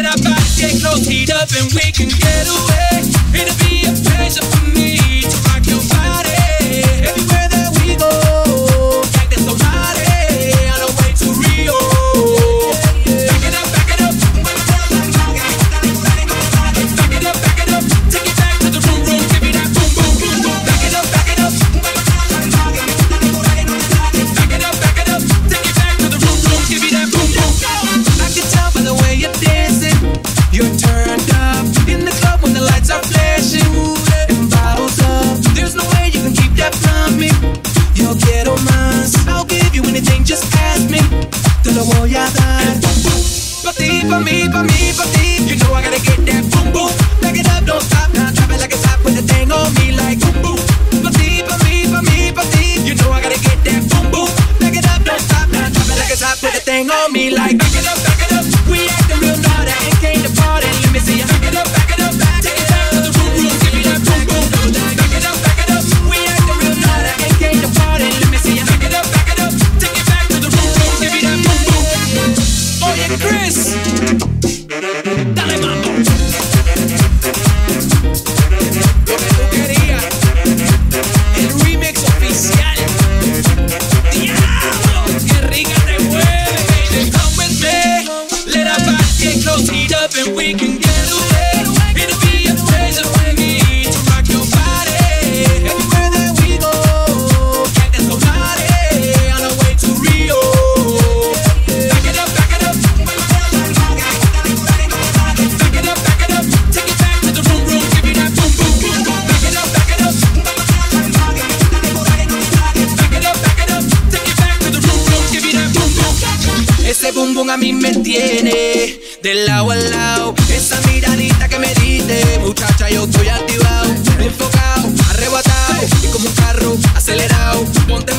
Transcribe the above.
Let our bodies get close, heat up, and we can get away. It'll be a pleasure for me to rock your body. Everywhere that we go, acting so naughty, on our way to Rio. Back it up, back it up. Back it up, back it up. Take it back to the room, room. Give me that boom, boom, boom, boom. Back it up, back it up. Back it up, back it up. Take it back to the room, room. Give me that boom, boom. I can tell by the way you're dancing, you're turned up in the club when the lights are flashing and bottles up. There's no way you can keep that from me. You'll get on mine. I'll give you anything, just ask me. Te lo voy a dar. Pa' ti, pa' mí, pa' mí, pa' ti. You know I gotta get that boom boom. Back it up, don't stop now. Drop it like it's hot, put the thing on me like boom boom. Pa' ti, pa' mí, pa' mí, pa' ti. You know I gotta get that boom boom. Back it up, don't stop now. Drop it like it's hot, put the thing on me like back it up, back it up. We acting real naughty, ain't came to party. Let me see you back it up, back it up, back. Take it back to the room, room. Give me that boom boom. Back it up, back it up. We acting real naughty, ain't came to party. Let me see you back it up, back it up. Take it back to the room, room. Give me that boom boom. Oye, Chris, dale mambo. Lo que tú querías, el remix oficial. Diablo, qué rica te mueve, baby. Come with me, let our bodies get close, heat up, and we can get away. It'll be a pleasure for me to rock your body. Everywhere that we go, acting so naughty, on our way to Rio. Back it up, back it up. Back it up, back it up. Take it back to the room, room. Give me that boom, boom, boom, boom. Back it up, back it up. Back it up, back it up. Take it back to the room, room. Give me that boom, boom. Ese boom, boom a mí me tiene de lado a lado. Esa miradita que me diste, muchacha, yo estoy activado, enfocado, arrebatado y como un carro acelerado. Ponte